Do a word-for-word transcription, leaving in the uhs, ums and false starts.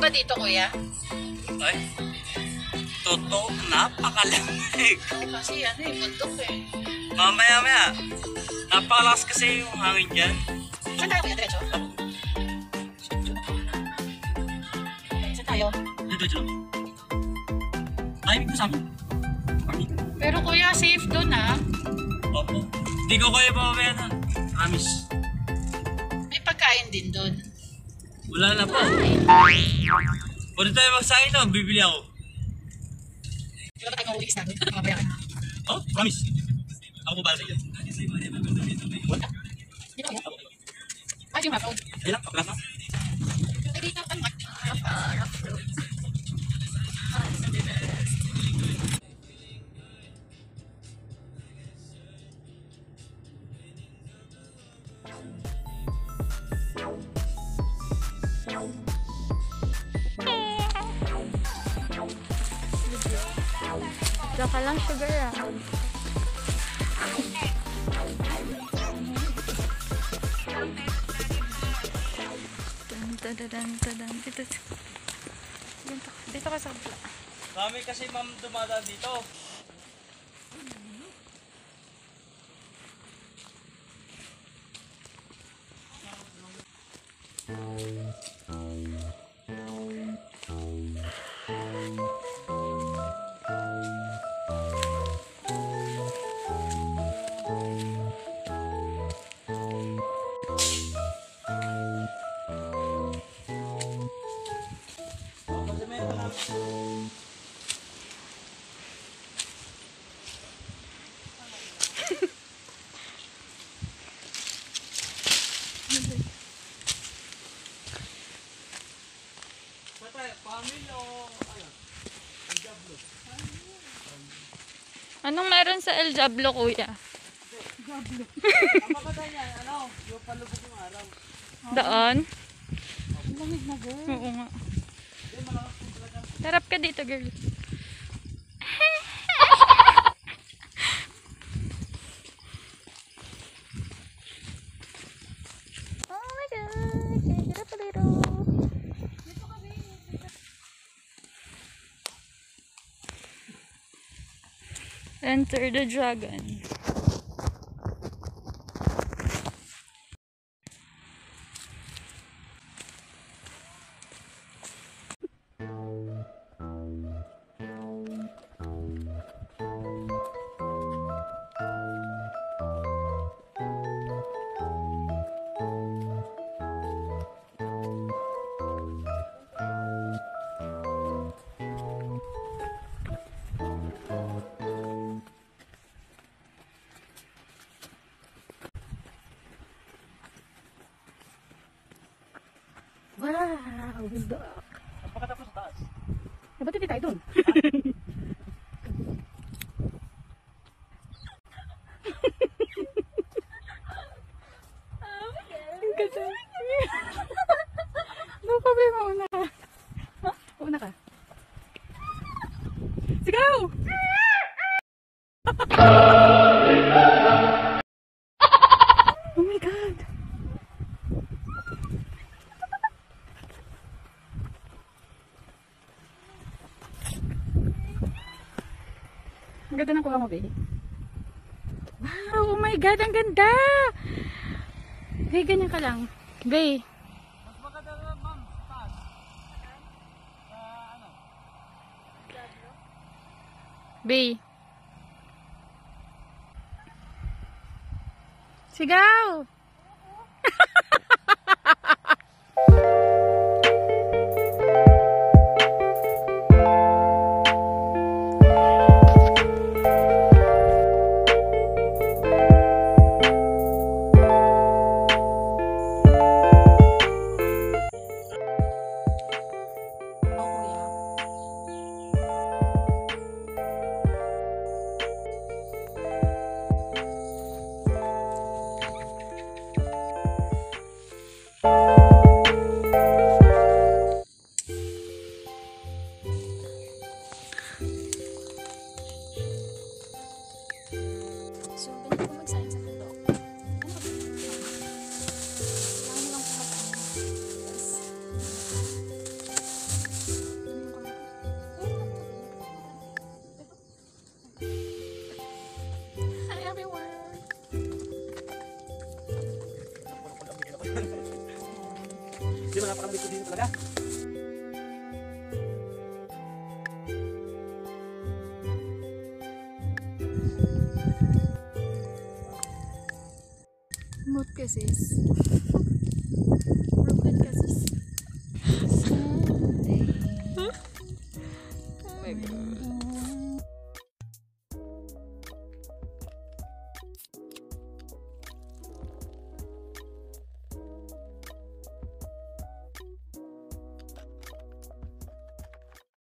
ba dito, kuya? Ay, totoo, napakalamig. Kasi ano eh, bundok eh. Mamaya-maya, napakalakas kasi yung hangin dyan. Saan tayo, kuya? Diretso? Saan tayo? Diretso. Ay, sa amin. Pero kuya, safe doon ah. Opo. Hindi ko kayo babaya na. Promise. May pagkain din doon. Wala na po. Pwede tayo magsahin na, bibili ako. Wala ba tayo mahulis na doon? Mabaya ka na. Oh, promise. Ako po ba sa iyo? Wala. Dito kaya? Ah, yung rough road. Ayun lang, papalas na. Ay, dito ang rough road. Diyan ka lang, sugar ah. Dito, dito, dito ka sa bla. Dami kasi ma'am dumadaan dito. Farmhill o ano? El Diablo. Anong meron sa El Diablo, kuya? Diablo. Ang maganda niya, ano? Yung palubog yung araw. Doon? Ang lamig na, girl. Oo nga. Tarap ka dito, girl. Oh my God! Get up a little. Enter the dragon. Wow, bundok. Napakatapos sa taas. Eh, ba't hindi tayo doon? Ang ganda. No problema, una ka. Una ka. Sigaw! Oh my God! Ang ganda ng kuha mo, babe. Wow! Oh my God! Ang ganda! Babe, ganyan ka lang. Babe. Mas maganda na ma'am, sa taas. Uh, ano? Babe. Sigaw! So, ganito po magsahin sa bundok. Ano ka ba? Kailangan mo lang pumataan. Yes. Di ba napakalamig ko dito talaga? Mood kasi is